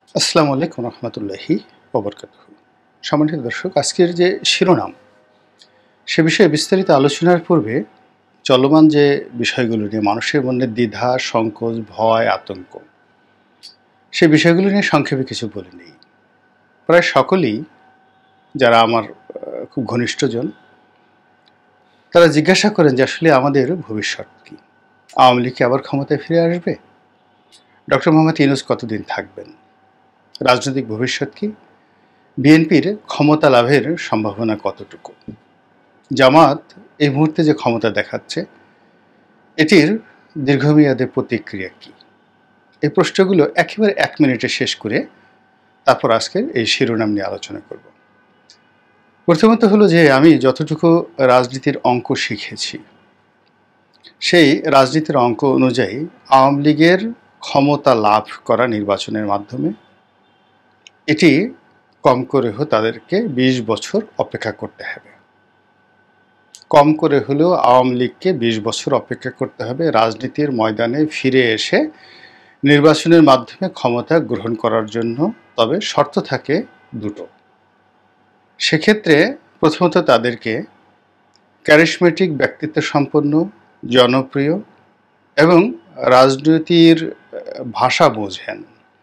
আসসালামু আলাইকুম রহমতুল্লাহি ওবরকাতুহু। সম্মানিত দর্শক, আজকের যে শিরোনাম সে বিষয়ে বিস্তারিত আলোচনার পূর্বে চলমান যে বিষয়গুলো নিয়ে মানুষের মনে দ্বিধা, সংকোচ, ভয়, আতঙ্ক, সেই বিষয়গুলো নিয়ে সংক্ষেপে কিছু বলে নেই। প্রায় সকলেই যারা আমার খুব ঘনিষ্ঠজন, তারা জিজ্ঞাসা করেন যে আসলে আমাদের ভবিষ্যৎ কী? আওয়ামী লীগ কি আবার ক্ষমতায় ফিরে আসবে? ডক্টর মোহাম্মদ ইউনূস কতদিন থাকবেন? রাজনৈতিক ভবিষ্যৎ কী? বিএনপির ক্ষমতা লাভের সম্ভাবনা কতটুকু? জামাত এই মুহূর্তে যে ক্ষমতা দেখাচ্ছে, এটির দীর্ঘমেয়াদে প্রতিক্রিয়া কী? এই প্রশ্নগুলো একেবারে ১ মিনিটে শেষ করে তারপর আজকের এই শিরোনাম নিয়ে আলোচনা করব। প্রথমত হলো যে আমি যতটুকু রাজনীতির অঙ্ক শিখেছি, সেই রাজনীতির অঙ্ক অনুযায়ী আওয়ামী লীগের ক্ষমতা লাভ করা নির্বাচনের মাধ্যমে এটি কম করেও তাদেরকে ২০ বছর অপেক্ষা করতে হবে। কম করে হলেও আওয়ামী লীগকে ২০ বছর অপেক্ষা করতে হবে রাজনীতির ময়দানে ফিরে এসে নির্বাচনের মাধ্যমে ক্ষমতা গ্রহণ করার জন্য। তবে শর্ত থাকে দুটো। সেক্ষেত্রে প্রথমত তাদেরকে ক্যারিশমেটিক ব্যক্তিত্ব সম্পন্ন, জনপ্রিয় এবং রাজনীতির ভাষা বোঝেন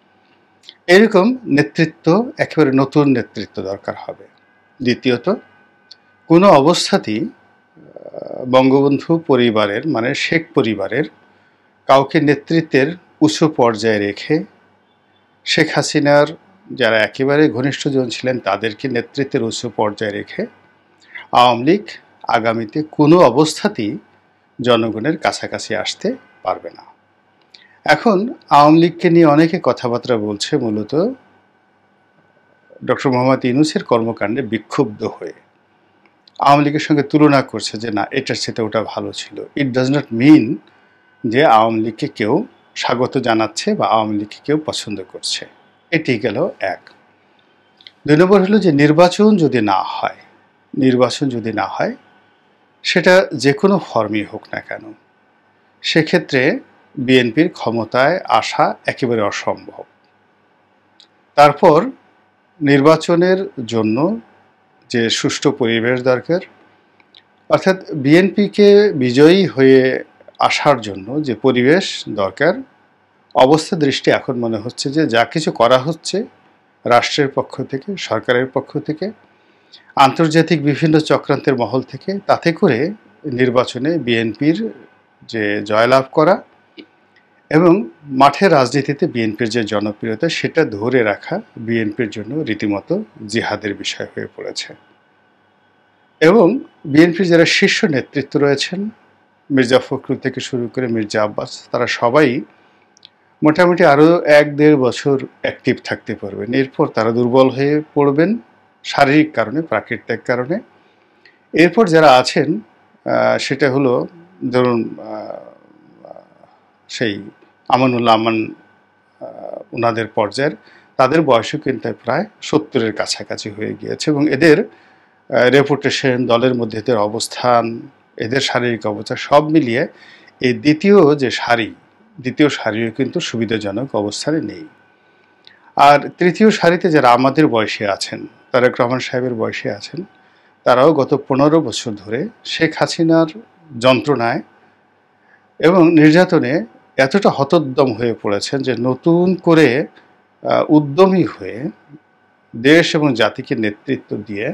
এরকম নেতৃত্ব, একেবারে নতুন নেতৃত্ব দরকার হবে। দ্বিতীয়ত, কোনো অবস্থাতেই বঙ্গবন্ধু পরিবারের মানে শেখ পরিবারের কাউকে নেতৃত্বের উঁচু পর্যায়ে রেখে শেখ হাসিনার যারা একেবারে ঘনিষ্ঠজন ছিলেন তাদেরকে নেতৃত্বের উচ্চ পর্যায়ে রেখে আওয়ামী লীগ আগামীতে কোনো অবস্থাতেই জনগণের কাছাকাছি আসতে পারবে না। এখন আওয়ামী লীগকে নিয়ে অনেকে কথাবার্তা বলছে মূলত ডক্টর মোহাম্মদ ইউনূসের কর্মকাণ্ডে বিক্ষুব্ধ হয়ে আওয়ামী লীগের সঙ্গে তুলনা করছে যে না, এটার সাথে ওটা ভালো ছিল। ইট ডাজ নট মিন যে আওয়ামী লীগকে কেউ স্বাগত জানাচ্ছে বা আওয়ামী লীগকে কেউ পছন্দ করছে। এটি গেল এক। ২ নম্বর হলো যে নির্বাচন যদি না হয় সেটা যে কোনো ফর্মই হোক না কেন, সেক্ষেত্রে বিএনপির ক্ষমতায় আসা একেবারে অসম্ভব। তারপর নির্বাচনের জন্য যে সুষ্ঠু পরিবেশ দরকার, অর্থাৎ বিএনপিকে বিজয়ী হয়ে আসার জন্য যে পরিবেশ দরকার, অবস্থা দৃষ্টি এখন মনে হচ্ছে যে যা কিছু করা হচ্ছে রাষ্ট্রের পক্ষ থেকে, সরকারের পক্ষ থেকে, আন্তর্জাতিক বিভিন্ন চক্রান্তের মহল থেকে, তাতে করে নির্বাচনে বিএনপির যে জয়লাভ করা এবং মাঠের রাজনীতিতে বিএনপির যে জনপ্রিয়তা সেটা ধরে রাখা বিএনপির জন্য রীতিমতো জিহাদের বিষয় হয়ে পড়েছে। এবং বিএনপির যারা শীর্ষ নেতৃত্ব রয়েছেন, মির্জা ফখরুল থেকে শুরু করে মির্জা আব্বাস, তারা সবাই মোটামুটি আরও ১-১.৫ বছর অ্যাক্টিভ থাকতে পারবেন। এরপর তারা দুর্বল হয়ে পড়বেন শারীরিক কারণে, প্রাকৃতিক কারণে। এরপর যারা আছেন সেটা হলো ধরুন সেই আমানুল্লাহ আমান, ওনাদের পর্যায়ের, তাদের বয়সও কিন্তু প্রায় ৭০-এর কাছাকাছি হয়ে গিয়েছে এবং এদের রেপুটেশন, দলের মধ্যে এদের অবস্থান, এদের শারীরিক অবস্থা সব মিলিয়ে এই দ্বিতীয় সারিও কিন্তু সুবিধাজনক অবস্থানে নেই। আর তৃতীয় সারিতে যারা আমাদের বয়সে আছেন, তারেক রহমান সাহেবের বয়সে আছেন, তারাও গত ১৫ বছর ধরে শেখ হাসিনার যন্ত্রণায় এবং নির্যাতনে এতটা হতোদ্যম হয়ে পড়েছেন যে নতুন করে উদ্যমী হয়ে দেশ এবং জাতিকে নেতৃত্ব দিয়ে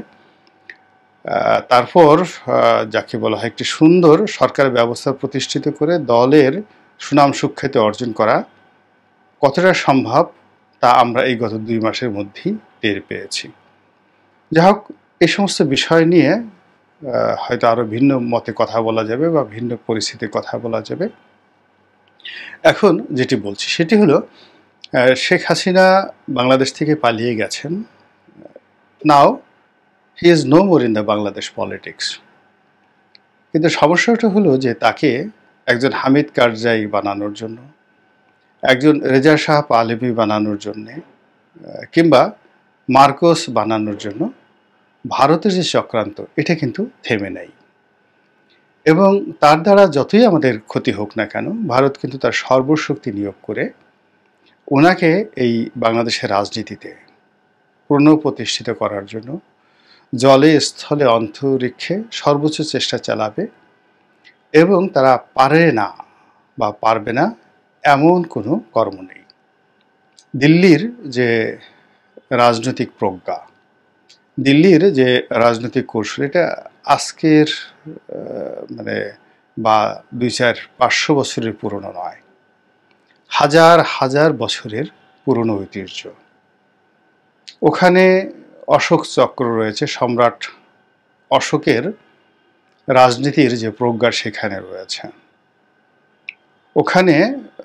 তারপর যাকে বলা হয় একটি সুন্দর সরকার ব্যবস্থা প্রতিষ্ঠিত করে দলের সুনাম সুখ্যাতি অর্জন করা কতটা সম্ভব তা আমরা এই গত ২ মাসের মধ্যেই টের পেয়েছি। যাই হোক, এই সমস্ত বিষয় নিয়ে হয়তো আরও ভিন্ন মতে কথা বলা যাবে বা ভিন্ন পরিস্থিতিতে কথা বলা যাবে। এখন যেটি বলছি সেটি হলো শেখ হাসিনা বাংলাদেশ থেকে পালিয়ে গেছেন। Now he is no more in the Bangladesh politics. কিন্তু সমস্যাটা হলো যে তাকে একজন হামিদ কারজাই বানানোর জন্য, একজন রেজা শাহ পাহলভী বানানোর জন্যে, কিংবা মার্কোস বানানোর জন্য ভারতের যে চক্রান্ত, এটা কিন্তু থেমে নেই। এবং তার দ্বারা যতই আমাদের ক্ষতি হোক না কেন, ভারত কিন্তু তার সর্বশক্তি নিয়োগ করে ওনাকে এই বাংলাদেশের রাজনীতিতে পুনঃপ্রতিষ্ঠিত করার জন্য জলে স্থলে অন্তরিক্ষে সর্বোচ্চ চেষ্টা চালাবে এবং তারা পারে না বা পারবে না এমন কোনো কর্ম নেই। দিল্লির যে রাজনৈতিক প্রজ্ঞা, দিল্লির যে রাজনৈতিক কৌশল, এটা আজকের মানে বা ২-৫০০ বছরের পুরনো নয়, হাজার হাজার বছরের পুরনো ঐতিহ্য। ওখানে অশোক চক্র রয়েছে, সম্রাট অশোকের রাজনীতির যে প্রজ্ঞা সেখানে রয়েছে। ওখানে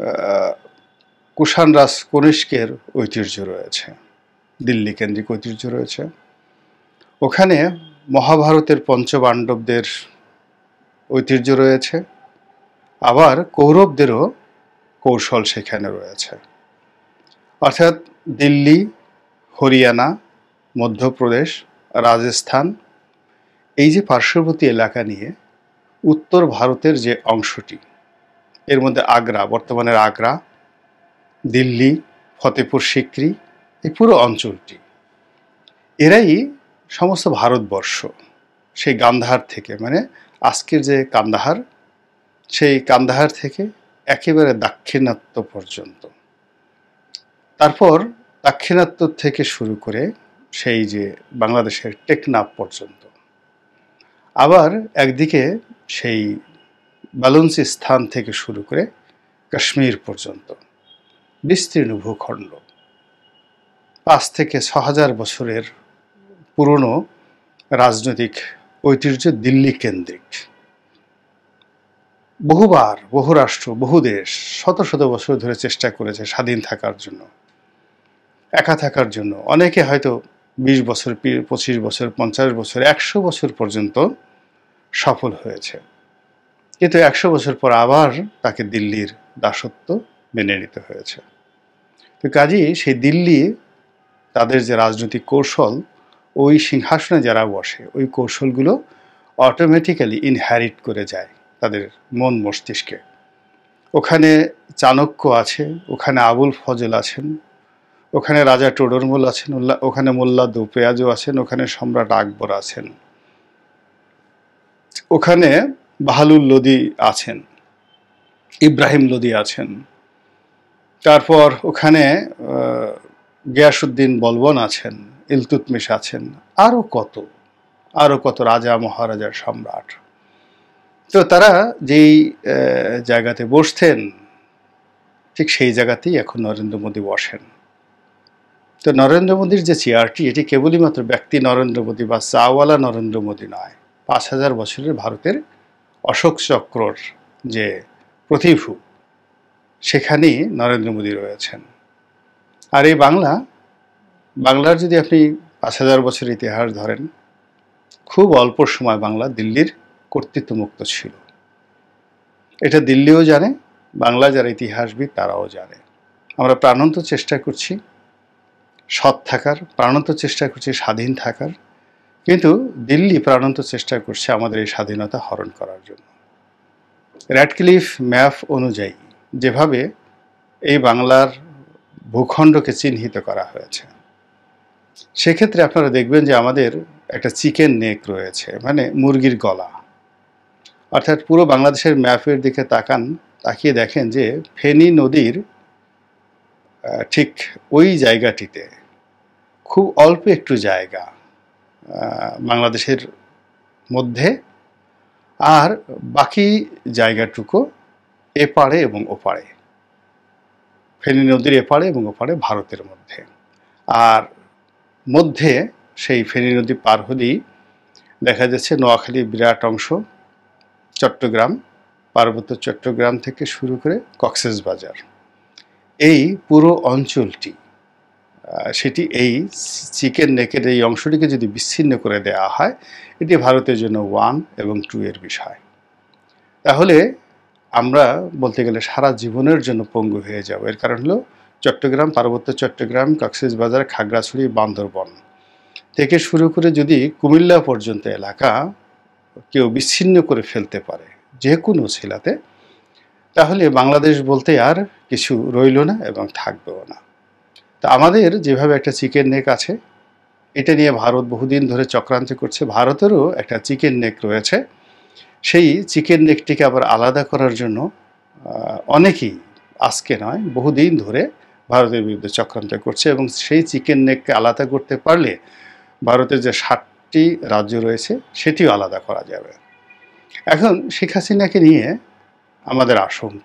কুষাণ রাজ কনিষ্কের ঐতিহ্য রয়েছে, দিল্লি কেন্দ্রিক ঐতিহ্য রয়েছে। ওখানে মহাভারতের পঞ্চপাণ্ডবদের ঐতিহ্য রয়েছে, আবার কৌরবদেরও কৌশল সেখানে রয়েছে। অর্থাৎ দিল্লি, হরিয়ানা, মধ্যপ্রদেশ, রাজস্থান, এই যে পার্শ্ববর্তী এলাকা নিয়ে উত্তর ভারতের যে অংশটি, এর মধ্যে আগ্রা, বর্তমানের আগ্রা, দিল্লি, ফতেপুর সিক্রি, এই পুরো অঞ্চলটি, এরাই সমস্ত ভারতবর্ষ। সেই গান্ধার থেকে, মানে আজকের যে কান্দাহার, সেই কান্দাহার থেকে একেবারে দাক্ষিণাত্য পর্যন্ত, তারপর দাক্ষিণাত্য থেকে শুরু করে সেই যে বাংলাদেশের টেকনাফ পর্যন্ত, আবার একদিকে সেই বালুচিস্তান থেকে শুরু করে কাশ্মীর পর্যন্ত বিস্তীর্ণ ভূখণ্ড, ৫ থেকে ৬,০০০ বছরের পুরনো রাজনৈতিক ঐতিহ্য দিল্লি কেন্দ্রিক। বহুবার বহু রাষ্ট্র, বহু দেশ শত শত বছর ধরে চেষ্টা করেছে স্বাধীন থাকার জন্য, একা থাকার জন্য। অনেকে হয়তো ২০ বছর, ২৫ বছর, ৫০ বছর, ১০০ বছর পর্যন্ত সফল হয়েছে, কিন্তু ১০০ বছর পর আবার তাকে দিল্লির দাসত্ব মেনে নিতে হয়েছে। তো কাজেই সেই দিল্লি, তাদের যে রাজনৈতিক কৌশল, ওই সিংহাসনে যারা বসে ওই কৌশলগুলো অটোমেটিক্যালি ইনহ্যারিট করে যায় তাদের মন মস্তিষ্কে। ওখানে চাণক্য আছে, ওখানে আবুল ফজল আছেন, ওখানে রাজা টোডরমল আছেন, ওখানে মোল্লা দুপেয়াজও আছেন, ওখানে সম্রাট আকবর আছেন, ওখানে বাহালুল লোদি আছেন, ইব্রাহিম লোদি আছেন, তারপর ওখানে গিয়াসউদ্দিন বলবন আছেন, ইলতুৎমিশ আছেন, আরও কত রাজা মহারাজার সম্রাট। তো তারা যেই জায়গাতে বসতেন ঠিক সেই জায়গাতেই এখন নরেন্দ্র মোদী বসেন। তো নরেন্দ্র মোদীর যে চেয়ারটি, এটি কেবলই মাত্র ব্যক্তি নরেন্দ্র মোদী বা চাওয়ালা নরেন্দ্র মোদী নয়, ৫,০০০ বছরের ভারতের অশোক চক্রর যে প্রতিভূ, সেখানেই নরেন্দ্র মোদী রয়েছেন। আর এই বাংলার যদি আপনি ৫,০০০ বছর ইতিহাস ধরেন, খুব অল্প সময় বাংলা দিল্লির কর্তৃত্বমুক্ত ছিল। এটা দিল্লিও জানে, বাংলা যারা ইতিহাসবিদ তারাও জানে। আমরা প্রাণান্ত চেষ্টা করছি সৎ থাকার, প্রাণান্ত চেষ্টা করছি স্বাধীন থাকার, কিন্তু দিল্লি প্রাণান্ত চেষ্টা করছে আমাদের এই স্বাধীনতা হরণ করার জন্য। র্যাডক্লিফ ম্যাপ অনুযায়ী যেভাবে এই বাংলার ভূখণ্ডকে চিহ্নিত করা হয়েছে, সেক্ষেত্রে আপনারা দেখবেন যে আমাদের একটা চিকেন নেক রয়েছে, মানে মুরগির গলা। অর্থাৎ পুরো বাংলাদেশের ম্যাপের দিকে তাকিয়ে দেখেন যে ফেনী নদীর ঠিক ওই জায়গাটিতে খুব অল্প একটু জায়গা বাংলাদেশের মধ্যে, আর বাকি জায়গাটুকু এপারে এবং ওপারে, ফেনী নদীর এপারে এবং ওপারে ভারতের মধ্যে। আর মধ্যে সেই ফেনী নদী পার হলেই দেখা যাচ্ছে নোয়াখালীর বিরাট অংশ, চট্টগ্রাম, পার্বত্য চট্টগ্রাম থেকে শুরু করে কক্সবাজার, এই পুরো অঞ্চলটি, সেটি এই চিকেন নেকের এই অংশটিকে যদি বিচ্ছিন্ন করে দেওয়া হয়, এটি ভারতের জন্য 1 এবং 2 এর বিষয়। তাহলে আমরা বলতে গেলে সারা জীবনের জন্য পঙ্গু হয়ে যাব। এর কারণ হলো চট্টগ্রাম, পার্বত্য চট্টগ্রাম, কক্সবাজার, খাগড়াছড়ি, বান্দরবন থেকে শুরু করে যদি কুমিল্লা পর্যন্ত এলাকা কেউ বিচ্ছিন্ন করে ফেলতে পারে যে কোনো ছেলাতে, তাহলে বাংলাদেশ বলতে আর কিছু রইল না এবং থাকবেও না। তা আমাদের যেভাবে একটা চিকেন নেক আছে, এটা নিয়ে ভারত বহুদিন ধরে চক্রান্ত করছে। ভারতেরও একটা চিকেন নেক রয়েছে। সেই চিকেন নেকটিকে আবার আলাদা করার জন্য অনেকেই, আজকে নয় বহুদিন ধরে ভারতের বিরুদ্ধে চক্রান্ত করছে, এবং সেই চিকেন নেককে আলাদা করতে পারলে ভারতের যে ৭টি রাজ্য রয়েছে সেটিও আলাদা করা যাবে। এখন শেখ হাসিনাকে নিয়ে আমাদের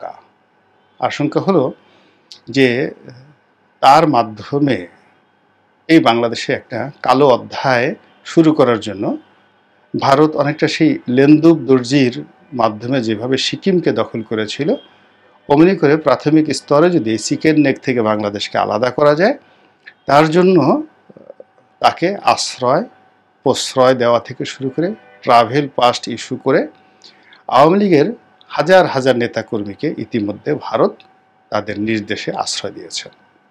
আশঙ্কা হলো যে তার মাধ্যমে এই বাংলাদেশে একটা কালো অধ্যায় শুরু করার জন্য ভারত অনেকটা সেই লেন্দুব দর্জির মাধ্যমে যেভাবে সিকিমকে দখল করেছিল, অমনি করে প্রাথমিক স্তরে যদি এই চিকেন নেক থেকে বাংলাদেশকে আলাদা করা যায়, তার জন্য তাকে আশ্রয় প্রশ্রয় দেওয়া থেকে শুরু করে ট্রাভেল পাস ইস্যু করে আওয়ামী লীগের হাজার হাজার নেতাকর্মীকে ইতিমধ্যে ভারত তাদের নির্দেশে আশ্রয় দিয়েছে।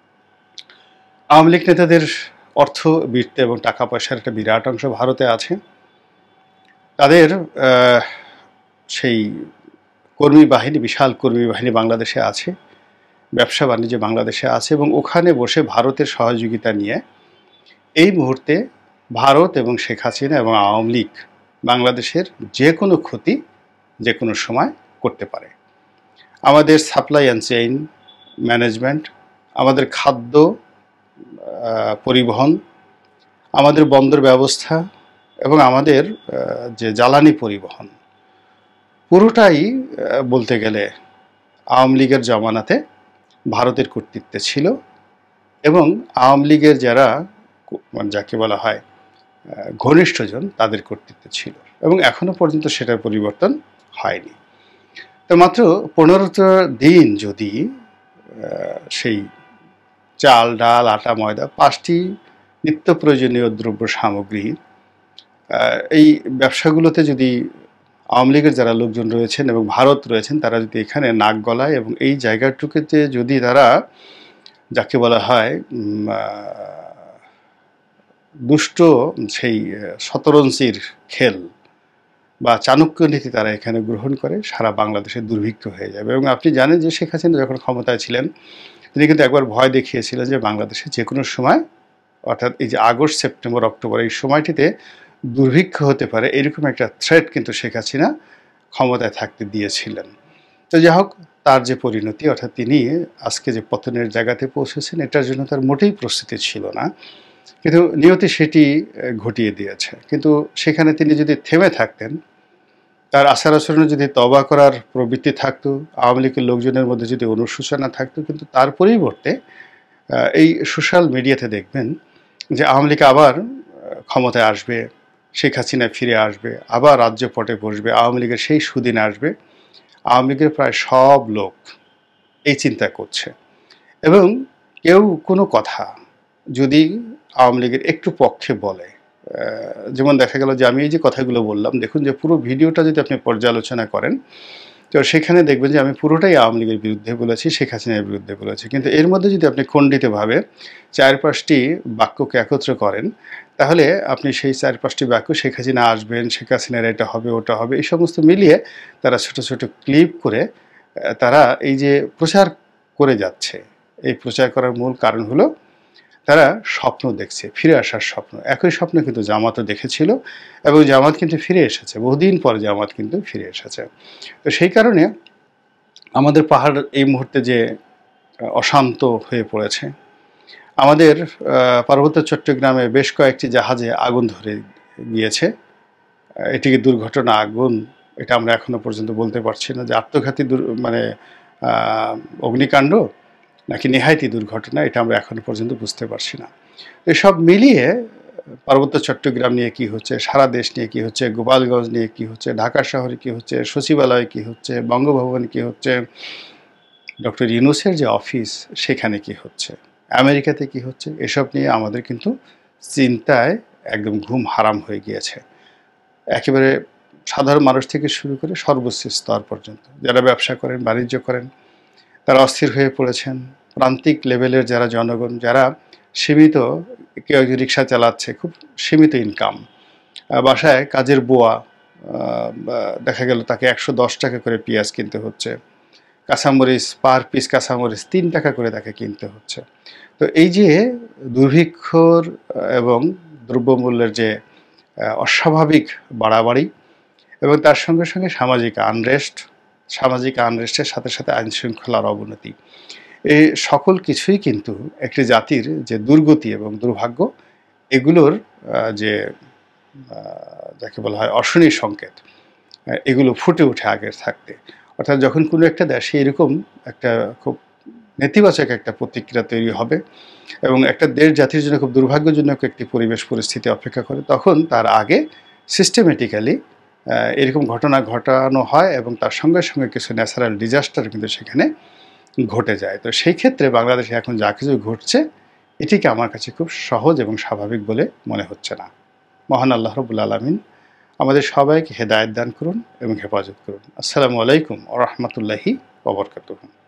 আওয়ামী লীগ নেতাদের অর্থ বৃত্ত এবং টাকা পয়সার একটা বিরাট অংশ ভারতে আছে। তাদের সেই কর্মী বাহিনী, বিশাল কর্মী বাহিনী বাংলাদেশে আছে, ব্যবসা বাণিজ্য বাংলাদেশে আছে, এবং ওখানে বসে ভারতের সহযোগিতা নিয়ে এই মুহূর্তে ভারত এবং শেখ হাসিনা এবং আওয়ামী লীগ বাংলাদেশের যে কোনো ক্ষতি যে কোনো সময় করতে পারে। আমাদের সাপ্লাই অ্যান্ড চেইন ম্যানেজমেন্ট, আমাদের খাদ্য পরিবহন, আমাদের বন্দর ব্যবস্থা এবং আমাদের যে জ্বালানি পরিবহন, পুরোটাই বলতে গেলে আওয়ামী লীগের জমানাতে ভারতের কর্তৃত্বে ছিল, এবং আওয়ামী লীগের যারা যাকে বলা হয় ঘনিষ্ঠজন তাদের কর্তৃত্বে ছিল, এবং এখনো পর্যন্ত সেটার পরিবর্তন হয়নি। তো মাত্র 15টা দিন যদি সেই চাল, ডাল, আটা, ময়দা, 5টি নিত্য প্রয়োজনীয় দ্রব্য সামগ্রী এই ব্যবসাগুলোতে যদি আওয়ামী লীগের যারা লোকজন রয়েছেন এবং ভারত রয়েছেন তারা যদি এখানে নাক গলায়, এবং এই জায়গাটুকুতে যদি তারা যাকে বলা হয় দুষ্ট সেই শতরঞ্চির খেল বা চাণক্য নীতি তারা এখানে গ্রহণ করে, সারা বাংলাদেশে দুর্ভিক্ষ হয়ে যাবে। এবং আপনি জানেন যে শেখ হাসিনা যখন ক্ষমতায় ছিলেন তিনি কিন্তু একবার ভয় দেখিয়েছিলেন যে বাংলাদেশে যে কোনো সময়, অর্থাৎ এই যে আগস্ট, সেপ্টেম্বর, অক্টোবর এই সময়টিতে দুর্ভিক্ষ হতে পারে, এরকম একটা থ্রেট কিন্তু শেখ হাসিনা ক্ষমতায় থাকতে দিয়েছিলেন। তো যাই হোক, তার যে পরিণতি, অর্থাৎ তিনি আজকে যে পতনের জায়গাতে পৌঁছেছেন, এটার জন্য তার মোটেই প্রস্তুতি ছিল না, কিন্তু নিয়তি সেটি ঘটিয়ে দিয়েছে। কিন্তু সেখানে তিনি যদি থেমে থাকতেন, তার আচার আচরণে যদি তওবা করার প্রবৃত্তি থাকতো, আওয়ামী লীগের লোকজনের মধ্যে যদি অনুশোচনা থাকতো, কিন্তু তার পরিবর্তে এই সোশ্যাল মিডিয়াতে দেখবেন যে আওয়ামী লীগ আবার ক্ষমতায় আসবে, শেখ হাসিনা ফিরে আসবে, আবার রাজ্য পটে বসবে, আওয়ামী লীগের সেই সুদিন আসবে। আওয়ামী লীগের প্রায় সব লোক এই চিন্তা করছে, এবং কেউ কোনো কথা যদি আওয়ামী লীগের একটু পক্ষে বলে, যেমন দেখা গেল যে আমি এই যে কথাগুলো বললাম, দেখুন যে পুরো ভিডিওটা যদি আপনি পর্যালোচনা করেন, তো সেখানে দেখবেন যে আমি পুরোটাই আওয়ামী লীগের বিরুদ্ধে বলেছি, শেখ হাসিনার বিরুদ্ধে বলেছি। কিন্তু এর মধ্যে যদি আপনি খণ্ডিতভাবে 4-5টি বাক্যকে একত্র করেন, তাহলে আপনি সেই 4-5টি বাক্য শেখ হাসিনা আসবেন, শেখ হাসিনার এটা হবে, ওটা হবে, এই সমস্ত মিলিয়ে তারা ছোট ছোট ক্লিপ করে তারা এই যে প্রচার করে যাচ্ছে। এই প্রচার করার মূল কারণ হলো তারা স্বপ্ন দেখছে, ফিরে আসার স্বপ্ন। একই স্বপ্ন কিন্তু জামাতও দেখেছিল, এবং জামাত কিন্তু ফিরে এসেছে, বহুদিন পরে জামাত কিন্তু ফিরে এসেছে। তো সেই কারণে আমাদের পাহাড় এই মুহূর্তে যে অশান্ত হয়ে পড়েছে, আমাদের পার্বত্য চট্টগ্রামে বেশ কয়েকটি জাহাজে আগুন ধরে গিয়েছে। এটিকে দুর্ঘটনা, আগুন, এটা আমরা এখনো পর্যন্ত বলতে পারছি না যে আত্মঘাতী মানে অগ্নিকাণ্ড নাকি নেহায়তি দুর্ঘটনা, এটা আমরা এখনো পর্যন্ত বুঝতে পারছি না। এসব মিলিয়ে পার্বত্য চট্টগ্রাম নিয়ে কি হচ্ছে, সারা দেশ নিয়ে কি হচ্ছে, গোপালগঞ্জ নিয়ে কি হচ্ছে, ঢাকা শহরে কি হচ্ছে, সচিবালয়ে কি হচ্ছে, বঙ্গভবনে কি হচ্ছে, ডক্টর ইউনূসের যে অফিস সেখানে কি হচ্ছে, আমেরিকাতে কি হচ্ছে, এসব নিয়ে আমাদের কিন্তু চিন্তায় একদম ঘুম হারাম হয়ে গিয়েছে। একেবারে সাধারণ মানুষ থেকে শুরু করে সর্বোচ্চ স্তর পর্যন্ত যারা ব্যবসা করেন, বাণিজ্য করেন, তারা অস্থির হয়ে পড়েছেন। প্রান্তিক লেভেলের যারা জনগণ, যারা সীমিত, কেউ একজন রিক্সা চালাচ্ছে, খুব সীমিত ইনকাম, বাসায় কাজের বুয়া, দেখা গেল তাকে 110 টাকা করে পেঁয়াজ কিনতে হচ্ছে, কাঁচামরিচ পার পিস কাঁচামরিচ 3 টাকা করে তাকে কিনতে হচ্ছে। তো এই যে দুর্ভিক্ষর এবং দ্রব্যমূল্যের যে অস্বাভাবিক বাড়াবাড়ি এবং তার সঙ্গে সঙ্গে সামাজিক আনরেস্টের সাথে সাথে আইনশৃঙ্খলার অবনতি, এই সকল কিছুই কিন্তু একটি জাতির যে দুর্গতি এবং দুর্ভাগ্য, এগুলোর যে যাকে বলা হয় অশনির সংকেত, এগুলো ফুটে ওঠে আগের থাকতে। অর্থাৎ যখন কোনো একটা দেশে এরকম একটা খুব নেতিবাচক একটা প্রতিক্রিয়া তৈরি হবে এবং একটা দেশ জাতির জন্য খুব দুর্ভাগ্যজনক একটি পরিবেশ পরিস্থিতি অপেক্ষা করে, তখন তার আগে সিস্টেমেটিক্যালি এরকম ঘটনা ঘটানো হয় এবং তার সঙ্গে সঙ্গে কিছু ন্যাচারাল ডিজাস্টার কিন্তু সেখানে ঘটে যায়। তো সেই ক্ষেত্রে বাংলাদেশে এখন যা কিছু ঘটছে, এটিকে আমার কাছে খুব সহজ এবং স্বাভাবিক বলে মনে হচ্ছে না। মহান আল্লাহ রাব্বুল আলামিন আমাদের সবাইকে হেদায়েত দান করুন এবং হেফাজত করুন। আসসালামু আলাইকুম ওয়া রাহমাতুল্লাহি ওয়া বারাকাতুহু।